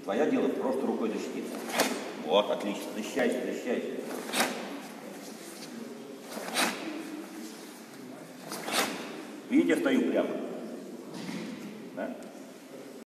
Твое дело просто рукой защититься. Вот, отлично. Защищайся, защищайся. Видите, я стою прямо. Да?